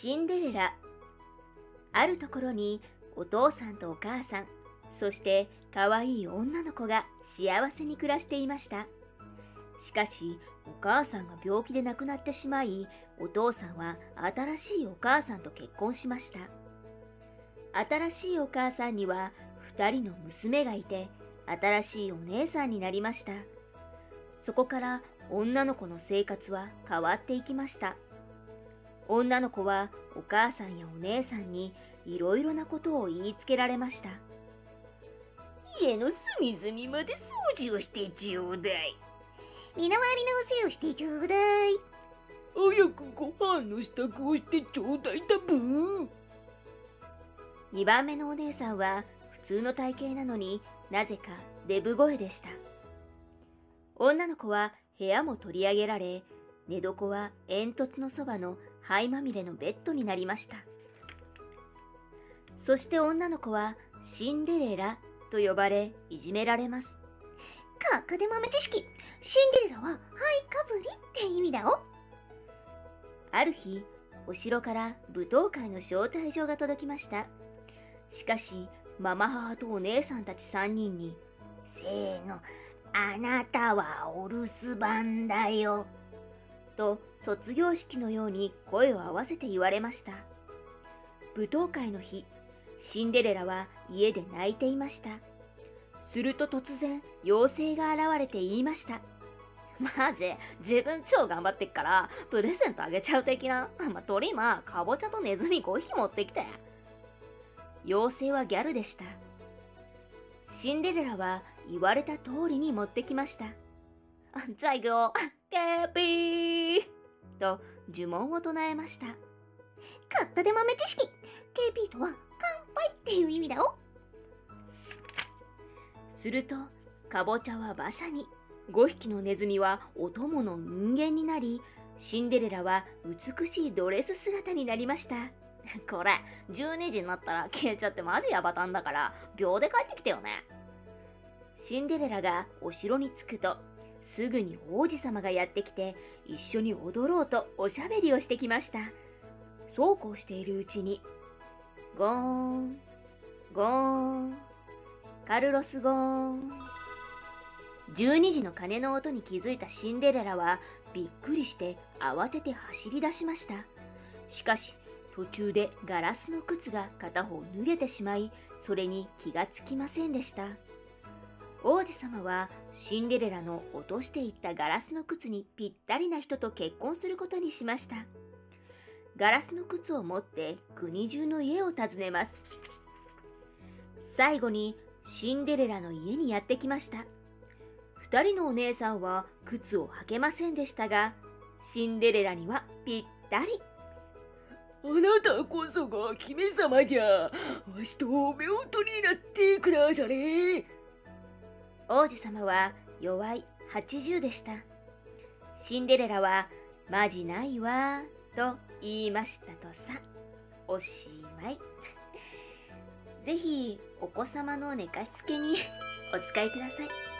シンデレラ。あるところにお父さんとお母さん、そしてかわいい女の子が幸せに暮らしていました。しかし、お母さんが病気で亡くなってしまい、お父さんは新しいお母さんと結婚しました。新しいお母さんには2人の娘がいて、新しいお姉さんになりました。そこから女の子の生活は変わっていきました。女の子はお母さんやお姉さんにいろいろなことを言いつけられました。 家の隅々まで掃除をしてちょうだい。 身の回りのお世をしてちょうだい。 早くご飯の支度をしてちょうだいだブー。 2番目のお姉さんは普通の体型なのになぜかデブ声でした。女の子は部屋も取り上げられ、寝床は煙突のそばの灰まみれのベッドになりました。そして女の子はシンデレラと呼ばれいじめられます。 ここで豆知識。シンデレラは灰かぶりって意味だお。 ある日、お城から舞踏会の招待状が届きました。しかし、ママ母とお姉さんたち3人に、 せーの、あなたはお留守番だよ。 と卒業式のように声を合わせて言われました。舞踏会の日、シンデレラは家で泣いていました。すると突然、妖精が現れて言いました。 マジ、自分超頑張ってっから、プレゼントあげちゃう的な。鳥今、かぼちゃとネズミ5匹持ってきて。 妖精はギャルでした。シンデレラは言われた通りに持ってきました。 じゃあ行くよ。ケーピーと呪文を唱えました。 ここで豆知識。KP とは乾杯っていう意味だお。 すると、かぼちゃは馬車に、5匹のネズミはお供の人間になり、シンデレラは美しいドレス姿になりました。 これ、12時になったら消えちゃってマジヤバタンだから、秒で帰ってきてよね。 シンデレラがお城に着くと、すぐに王子様がやってきて、一緒に踊ろうとおしゃべりをしてきました。そうこうしているうちに、ゴーン、ゴーン、カルロスゴーン。12時の鐘の音に気づいたシンデレラはびっくりして慌てて走り出しました。しかし途中でガラスの靴が片方脱げてしまい、それに気がつきませんでした。王子様はシンデレラの落としていったガラスの靴にぴったりな人と結婚することにしました。ガラスの靴を持って国中の家を訪ねます。最後にシンデレラの家にやってきました。2人のお姉さんは靴を履けませんでしたが、シンデレラにはぴったり。 あなたこそが姫様じゃ。わしと夫婦になってくだされ。 王子様は弱い80でした。シンデレラはマジないわと言いましたとさ。おしまい。ぜひお子様の寝かしつけにお使いください。